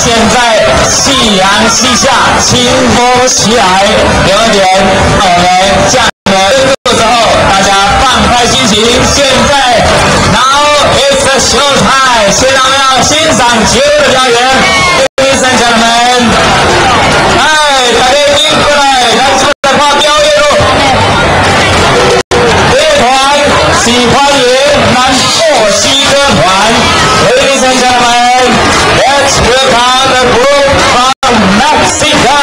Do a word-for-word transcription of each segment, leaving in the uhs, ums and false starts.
现在夕阳西下，清风袭来，有点我们降了热之后，大家放开心情。现在 ，Now it's a show time， 现在我们要欣赏节目的表演。Ladies and gentlemen， 哎，大家迎过来，咱们来看表演喽。乐团喜欢迎南墨西哥团。Ladies and gentlemen，let's welcome the group from Mexico。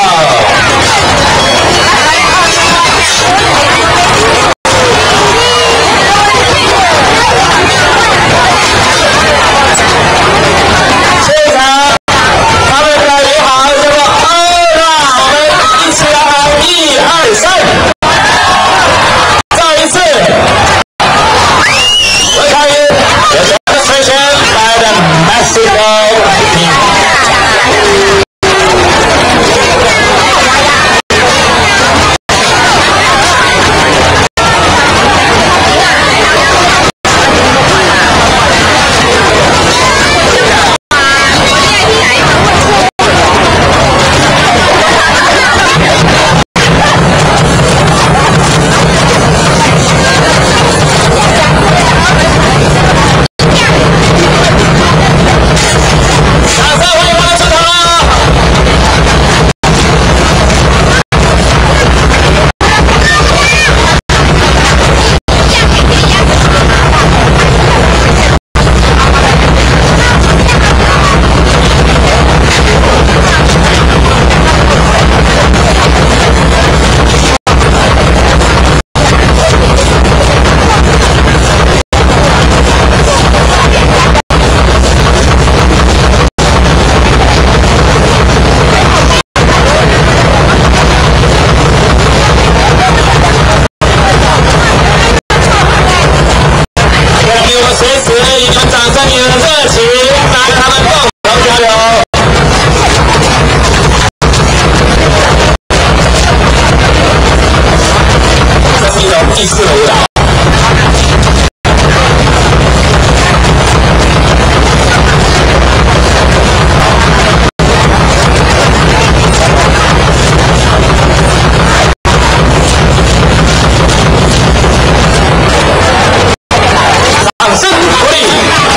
第四个舞蹈。掌声鼓励。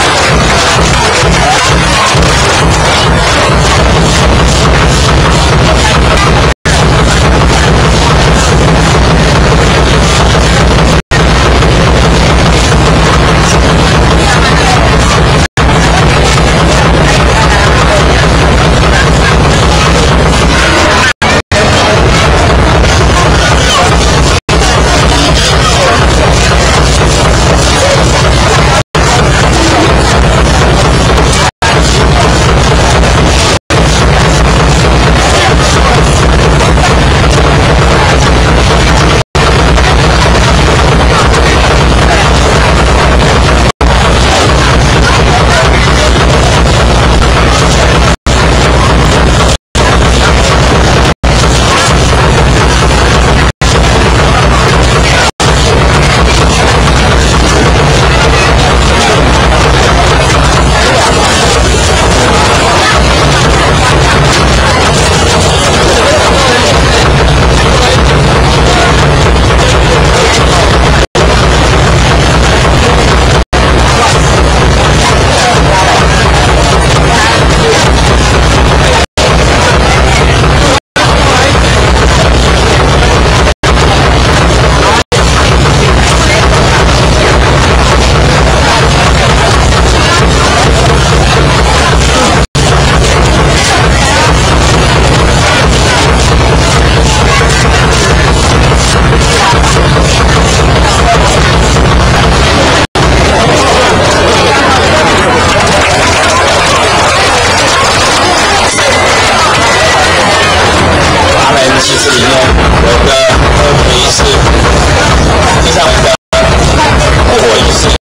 其实里面有个课题是，就像一个复活仪式。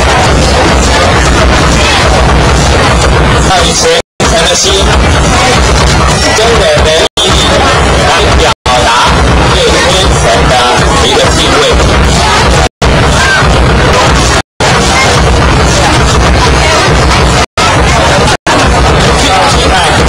让你虔诚的心，真的能以来表达对天神的一个敬畏。 期待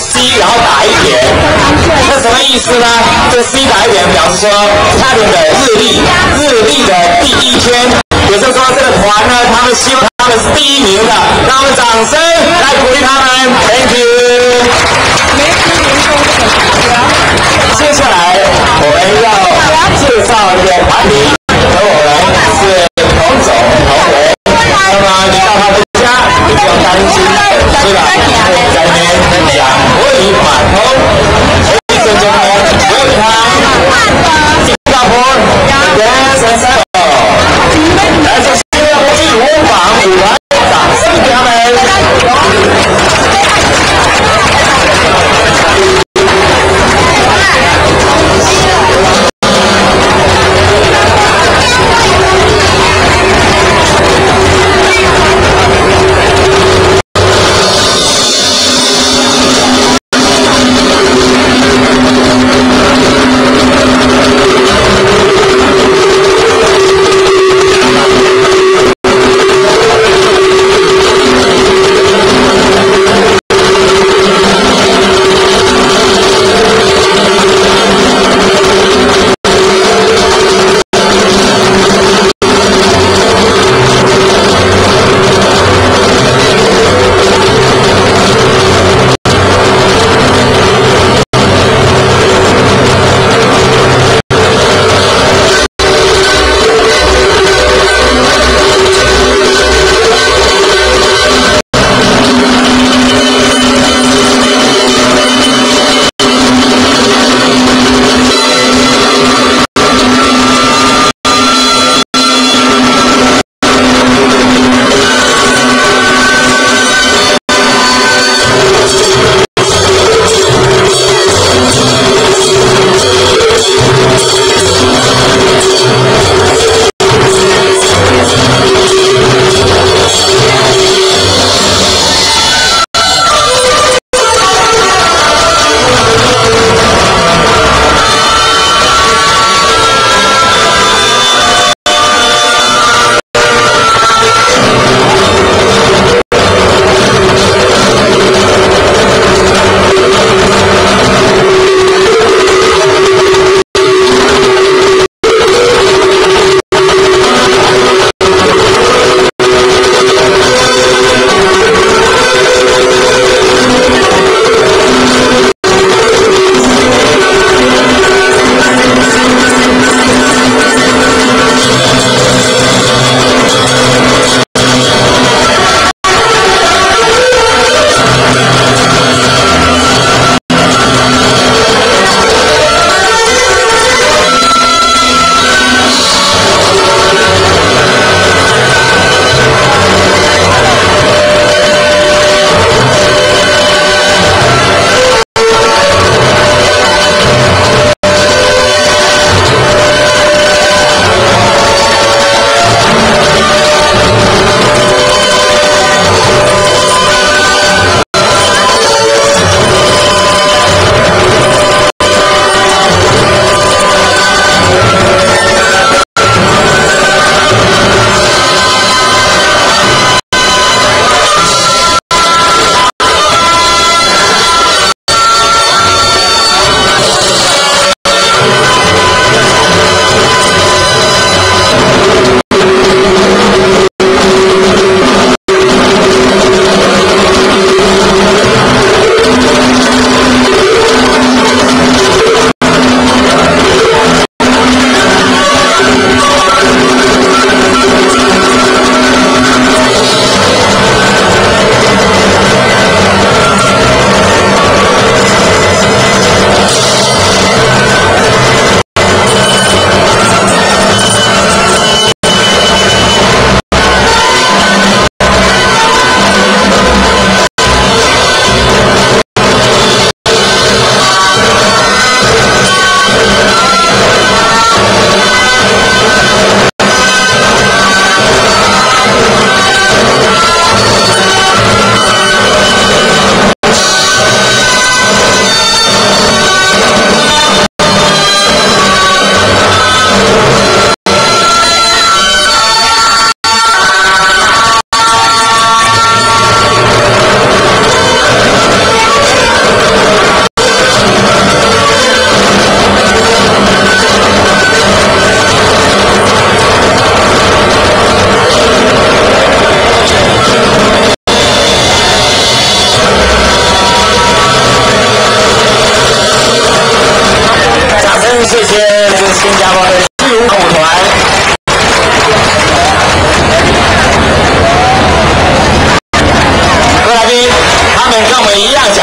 C， 然后打一点，那什么意思呢？这个 C 打一点表示说他们的日历，日历的第一天，也就是说这个团呢，他们希望他们是第一名的，让我们掌声来鼓励他们 ，Thank you。接下来我们要介绍一个团体，和我们是同种同文，那么你到他们家，你不用担心，是吧？可以在那边讲国语码头。Ladies and gentlemen, welcome Singapore Dance Ensemble。来自新加坡第五榜舞团，掌声给他们。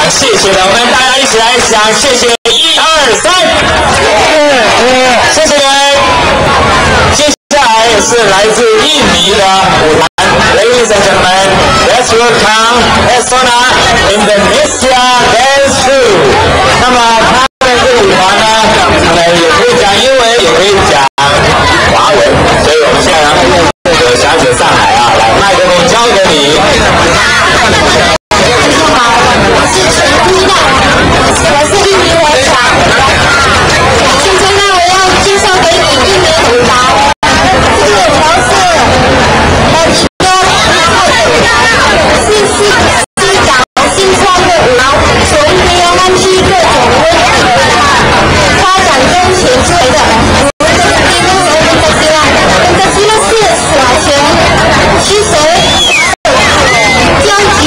谢谢的，我们大家一起来想谢谢，一二三，谢谢你们。接下来是来自印尼的舞团 ，Ladies and gentlemen, let's welcome Esona Indonesia Dance Troupe。那么他们这个舞团呢，呃，也可以讲英文，也可以讲华文，所以我们现在呢，有小姐上来啊，来，麦克风交给你。 我是陈妮娜，我是印尼舞团。现在呢，我要介绍给你印尼舞蹈，这个舞蹈是呃是是是讲新创的舞蹈，从没有弯曲各种问题发展中显出来的。我们这边呢，我们的希望，我们的希望是耍拳、驱蛇、交。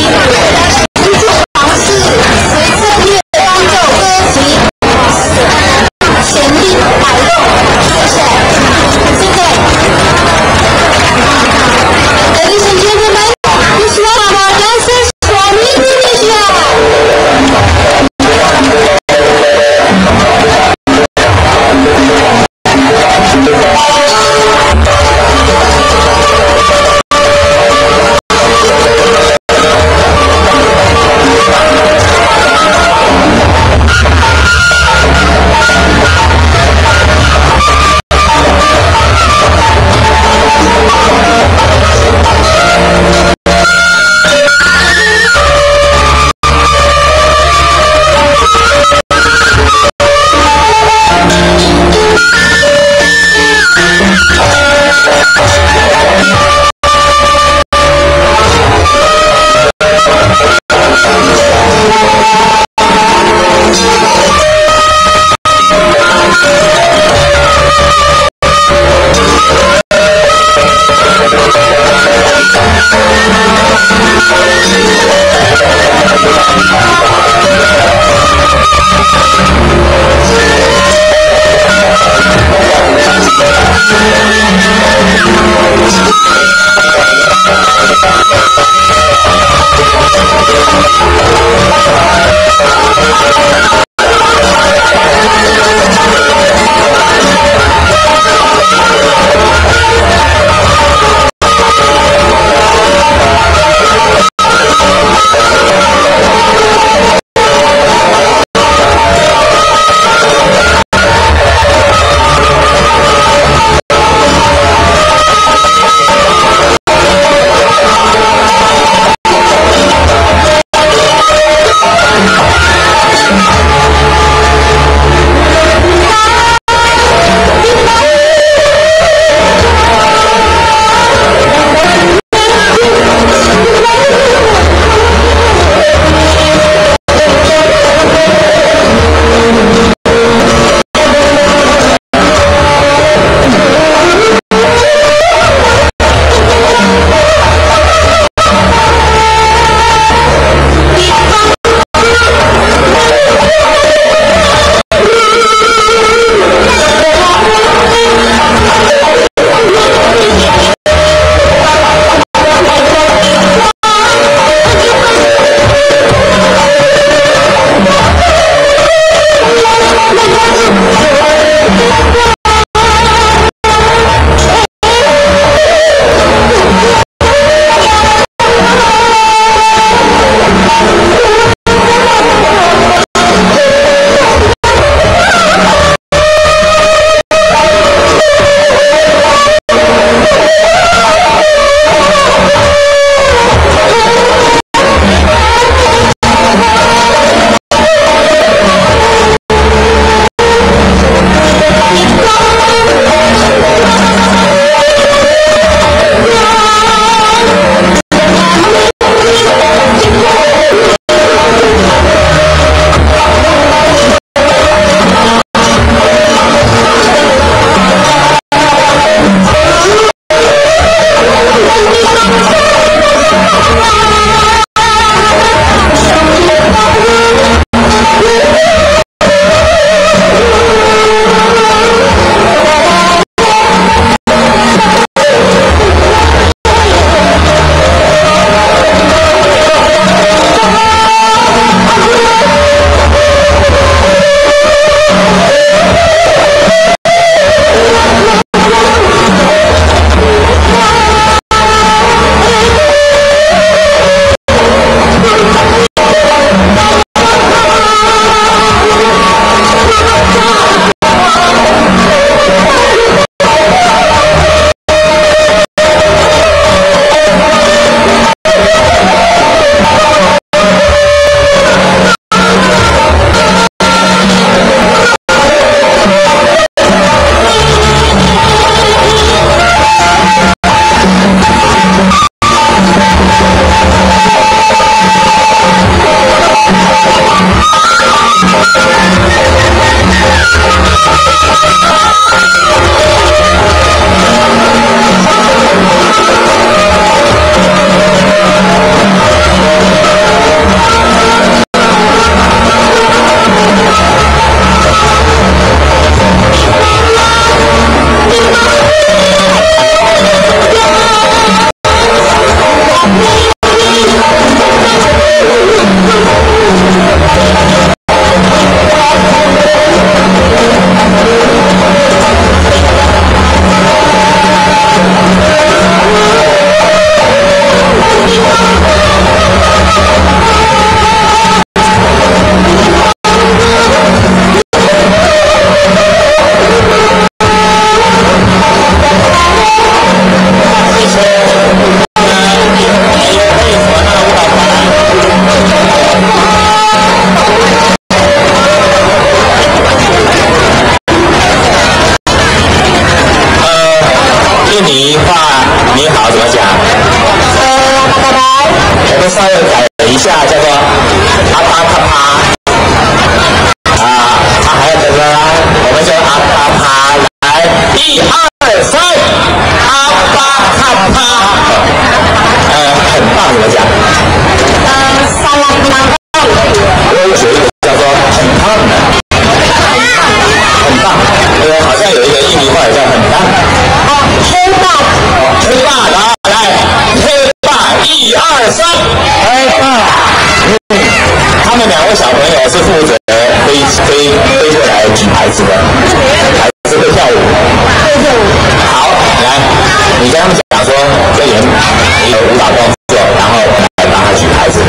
下叫做阿巴卡帕啊，他还有这个，我们就阿巴帕来，一二三，阿巴卡帕，呃，很棒，怎么讲？ 呃，沙拉布拉布。 我有学一个叫做很棒的，很棒，呃，好像有一个印尼话也叫很棒。 哦，黑爸。 黑爸，来来，黑爸，一二三，黑爸。嗯，他们两位小朋友是负责飞飞飞过来举牌子的，还是会跳舞。 会跳舞。 好，来，你跟他们讲说，这里有舞蹈动作，然后来帮他举牌子的。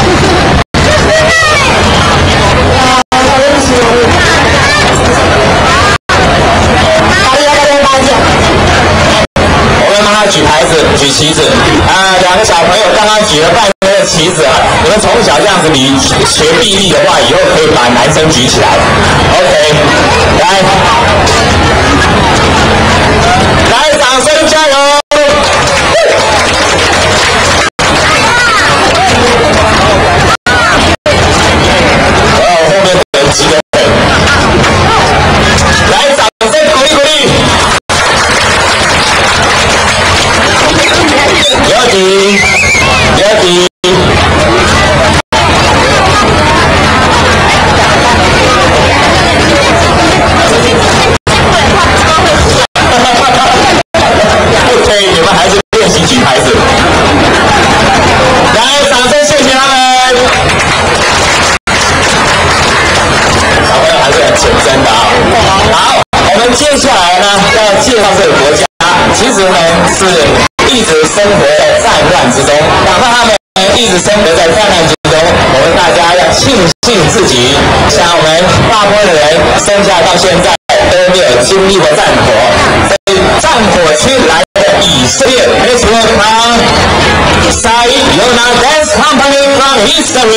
举牌子，举旗子啊！两个小朋友刚刚举了半天的旗子啊！你们从小这样子，你学臂力的话，以后可以把男生举起来。OK， 来，来，掌声加油！哦，后面的人几个人？来，掌声鼓励鼓励！有底，有底。OK， 你们还是练习举牌子。来，掌声谢谢他们。小朋友还是很纯真的啊。好，我们接下来呢要介绍这个国家，其实呢是。一直生活在战乱之中，哪怕他们一直生活在战乱之中，我们大家要庆幸自己，像我们大部分的人生下到现在都没有经历过战火，所以战火区来的以色列 ，Let's welcome Said Yona Dance Company from Israel。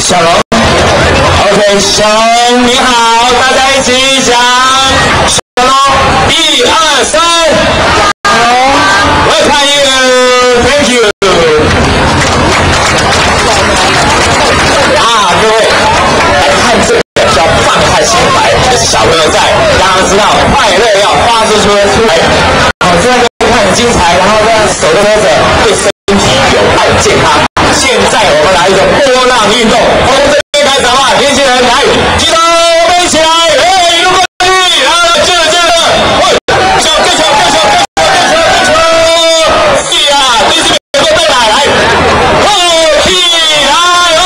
小龙 ，OK， 小龙你好，大家一起讲。小龙，一二三，我看you ，Thank you。啊，各位来看这个叫放开心怀，就是小朋友在，大家知道快乐要发出出来。好，这个看很精彩，然后呢手都拖着，对身体有害健康。现在我们来一个波浪运动，从这边开始好不好？年轻人来，举手，我们一起来，哎，如果可以，然后接着接着，喂，更小更小更小更小更小更小，是啊，第四个都来来，后起来哦，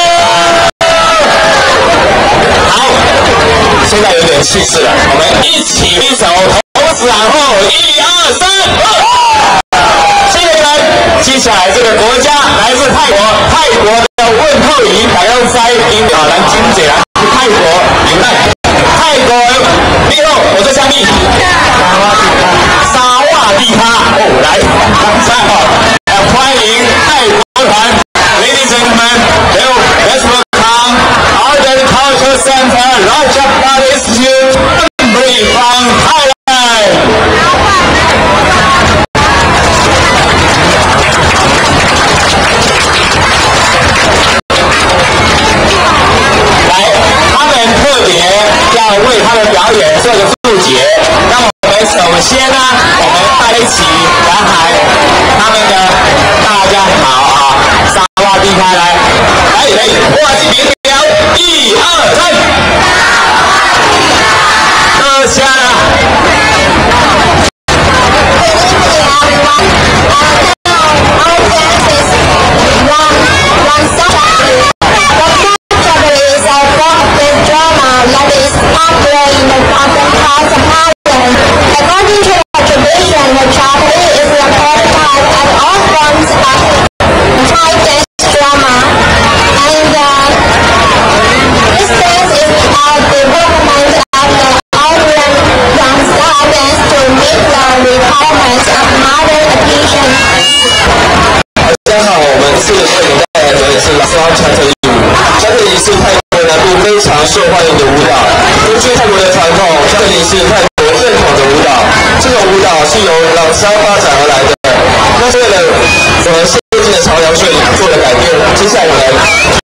好，现在有点气势了，我们一起一手，同时然后一二三，谢谢你们。接下来这个国家来自泰国，泰国的问候语，大家在英啊，咱金姐啊，泰国有奈，泰国你好，我在下面，沙瓦蒂卡，哦，来，三号，欢迎泰国团 ，Ladies and gentlemen, let's welcome Art Culture Center, Rajabhat Institute, from Thailand. 要为他的表演做个注解，那我们首先呢，我们大家一起来喊他们的大家好啊，沙瓦蒂卡来，来来，哇，这边表，一二三，二下了。According to the tradition, the chapel is a prototype of all forms of Thai dance drama, and uh, this dance is about the development of the Orient young style dance to meet the requirements of modern occasions. 大家好，我们这个为你带来的是拉萨传统舞。传统仪是泰国南部非常受欢迎的舞蹈。根据泰国的传统，传统仪是泰国正统的舞蹈。这种舞蹈是由老乡发展而来的。那是为了符合现今的潮流，所以做了改变。接下来我来。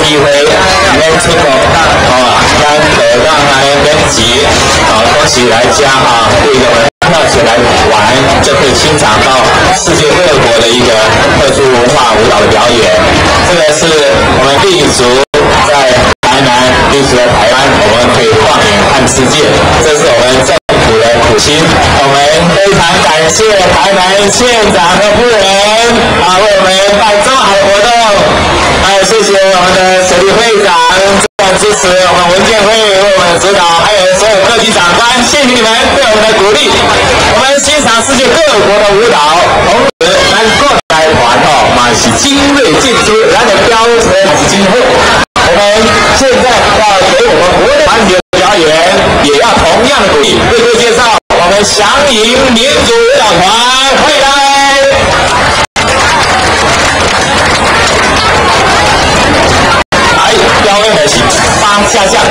机会免出国哦，咱得让来免急哦，恭喜来家哈，为我们票钱来玩，就可以欣赏到世界各国的一个特殊文化舞蹈的表演。这个是我们立足在台南，立足在台湾，我们可以放眼看世界，这是我们政府的苦心。我们非常感谢台南县长和夫人啊，为我们办这么好的活动。还有谢谢我们的水利会长这样支持我们文建会为我们指导，还有所有各级长官，谢谢你们对我们的鼓励。我们欣赏世界各国的舞蹈，同时咱各台团哦，嘛是精锐尽出，咱的标准是今后。我们现在要给我们国的团体的表演，也要同样的鼓励。为各位介绍我们祥迎民族舞蹈团，欢迎来。来，表演的是八下降。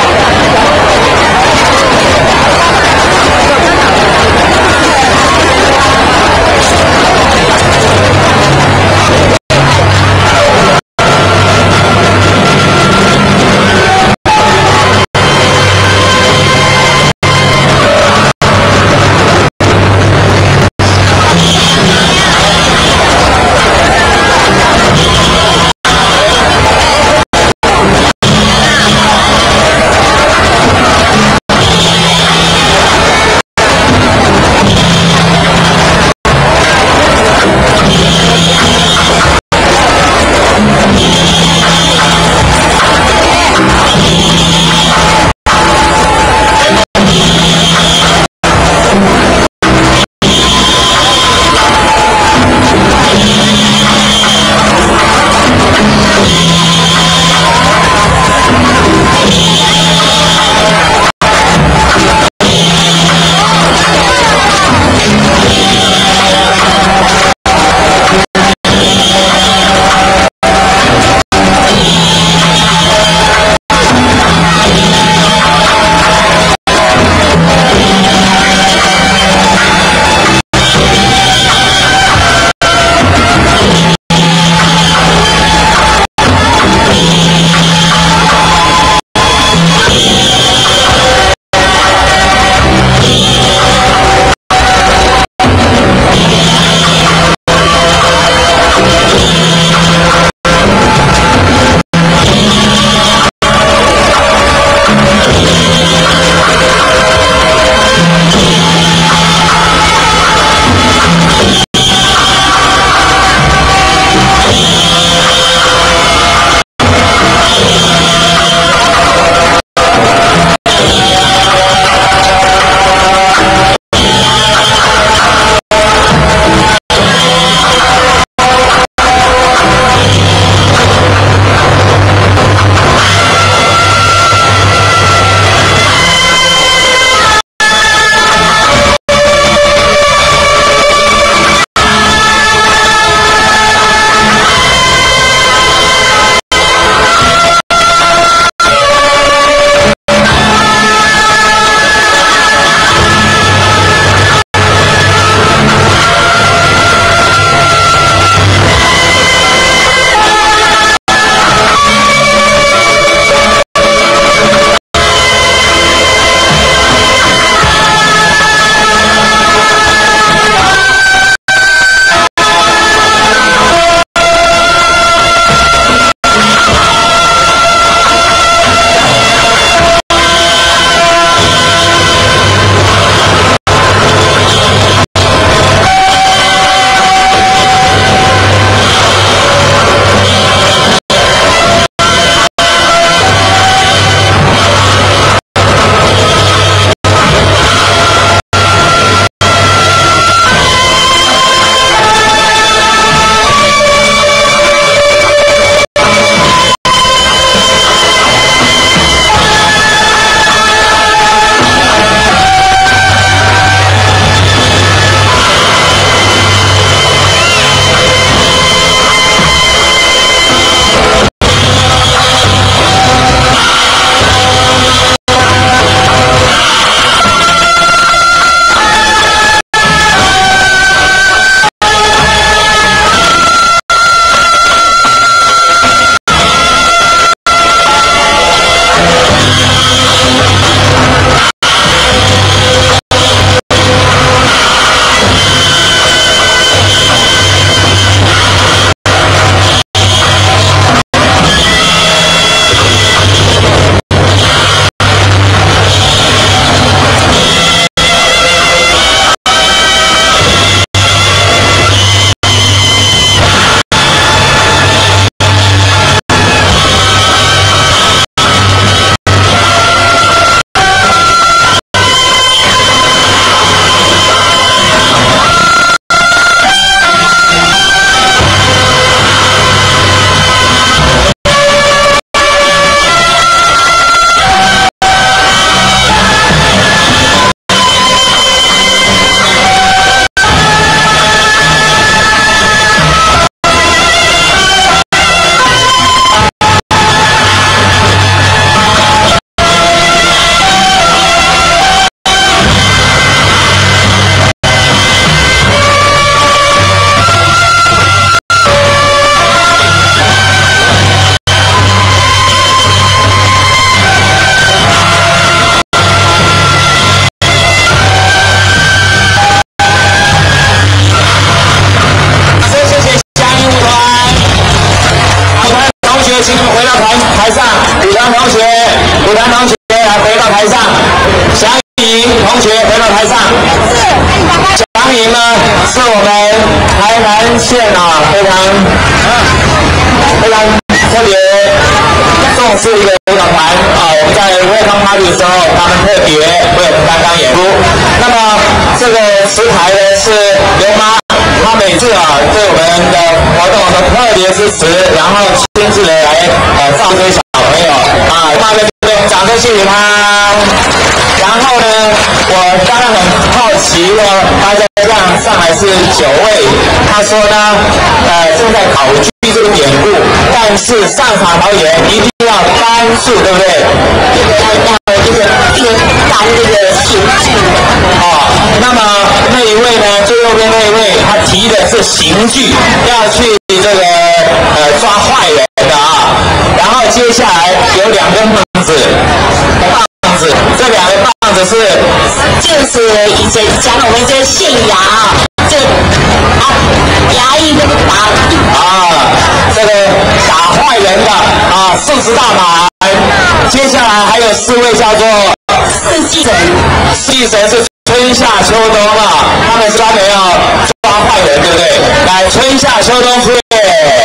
台上，古团同学，古团同学来回到台上，祥颖同学回到台上。祥颖呢，是我们台南县啊非常非常特别重视一个舞蹈团啊。我们在welcome party的时候，他们特别为我们担当演出。那么这个词牌呢是刘妈。 他每次啊对我们的活动都特别支持，然后亲自的来呃照顾小朋友啊，妈对不对？掌声谢谢他。然后呢，我当然很好奇了，大家这样上来是九位，他说呢，呃正在考据这个典故，但是上场表演一定要单数，对不对？要要这个这个单这个形句。哦，那么那一位呢，最右边那一位，他提的是刑具，要去这个呃抓坏人的啊。然后接下来有两根棒子，棒子，这两个棒子是就是以前讲我们这县衙啊，这啊衙役那个打啊，这个打坏人的啊，数十大板。接下来还有四位叫做四季神，四季神是。 春夏秋冬啊，他们专门要抓坏人，对不对？来，春夏秋冬出列，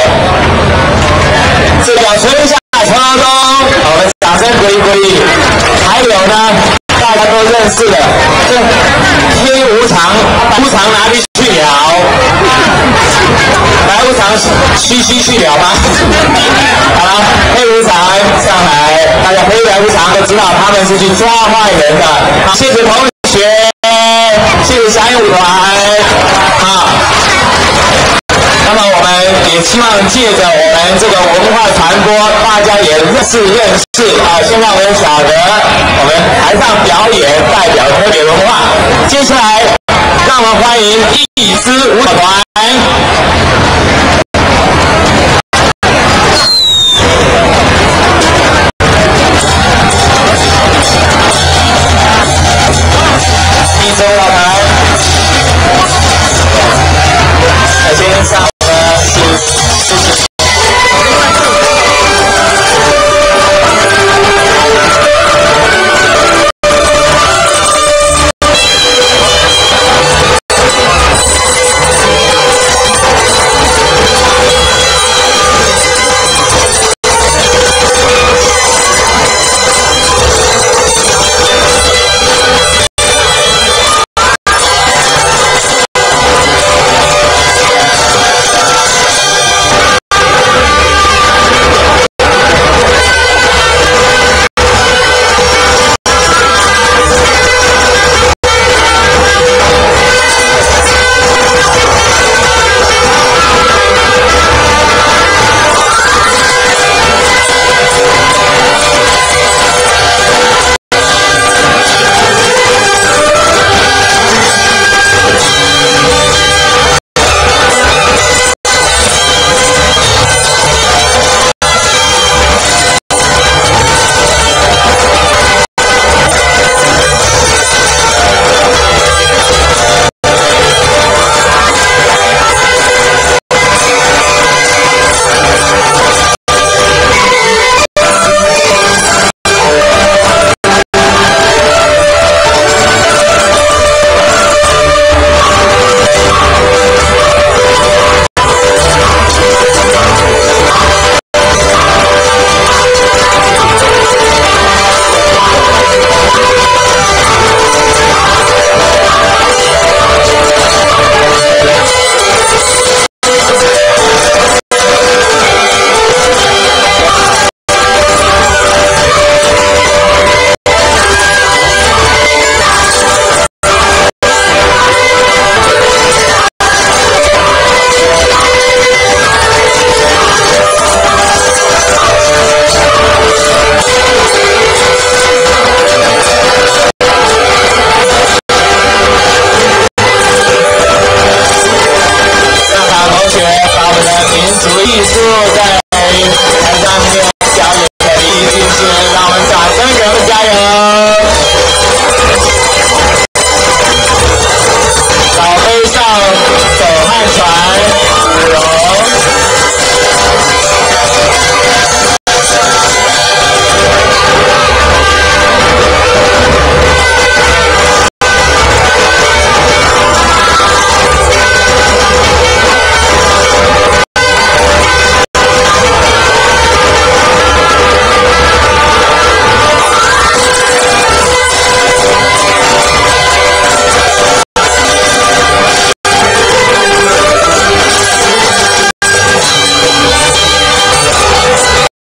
这叫春夏秋冬，我们掌声鼓励鼓励。还有呢，大家都认识的，这黑无常，无常哪里去了？来，无常嘘嘘去了吗？好，黑无常上来，大家黑白无常都知道他们是去抓坏人的。好，谢谢同学。 谢谢祥影舞团啊！那么我们也希望借着我们这个文化传播，大家也认识认识啊，先让我们晓得我们台上表演代表特别文化。接下来，让我们欢迎艺姿舞蹈团。